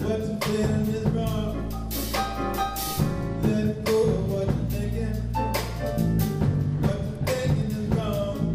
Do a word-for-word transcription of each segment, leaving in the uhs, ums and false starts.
what you're feeling is wrong. Let go of what you're thinking. What you're thinking is wrong.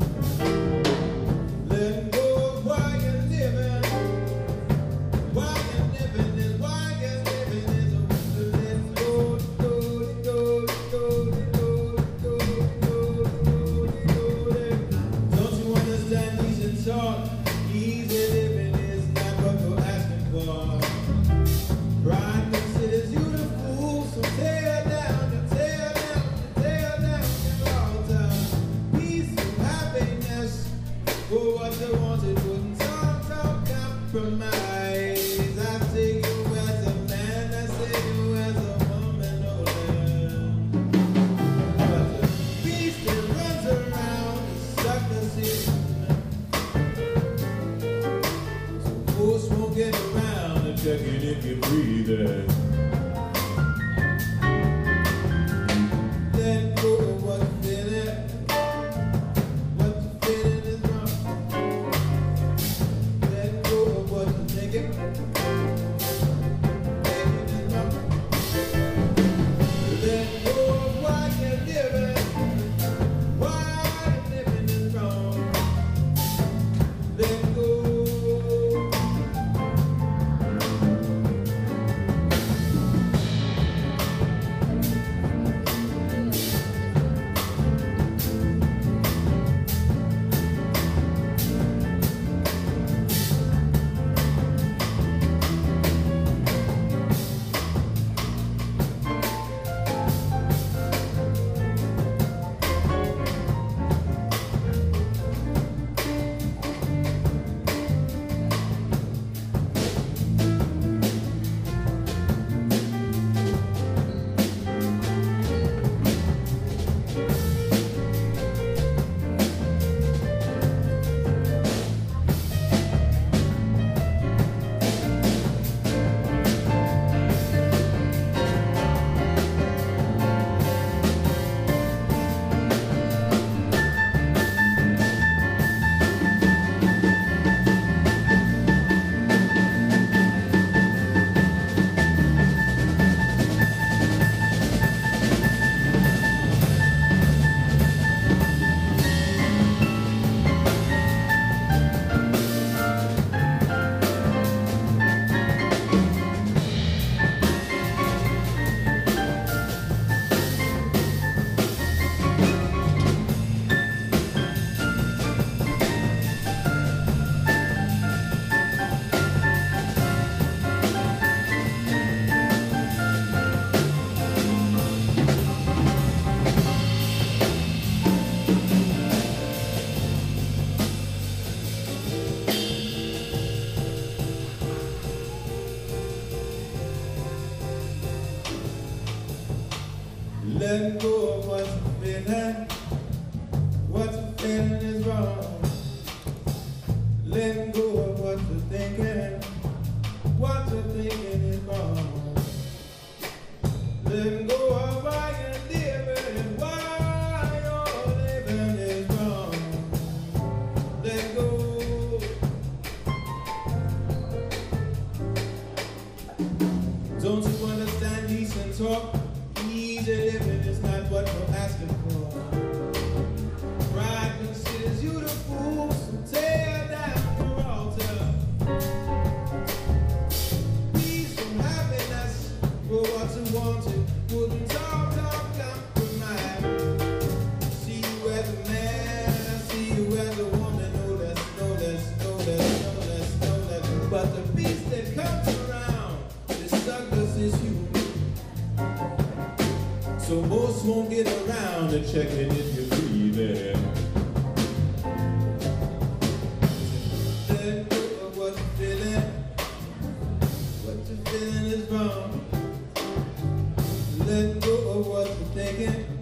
Let go of why you're living. Why you're living is why you're living is a wonder. Let go, go, go, go, go, go, go, go, go. Don't you understand these talk? Easy living is not what you're asking for. Pride considers you the fool, so tear down, you tear down, you tear down your altar. Peace and happiness for what you wanted, wouldn't talk, talk, compromise. I see you as a man, I see you as a woman, oh man. But the beast that runs around is suckers in. So fools won't get around and checking if you're breathing. Let go of what you're feeling. What you're feeling is wrong. Let go of what you're thinking. Thinking is wrong. Let go of why you're living. Why you're living is wrong. Let go. Let go of what you're feeling. What you're feeling is wrong. Let go of what you're thinking. What you're thinking is wrong. Let go of why you're living. Why you're living is wrong. Let go. Don't you understand decent talk? Easy living is not what you're asking for. Pride considers you the fool, so tear down your altar. Peace and happiness for what you wanted, wouldn't talk, talk, compromise. See you as a man, I see you as a woman, no less, no less, no less, no less, no less. But the beast that comes around, the suckers is you. So most won't get around to checking if you're breathing. Let go of what you're feeling. What you're feeling is wrong. Let go of what you're thinking.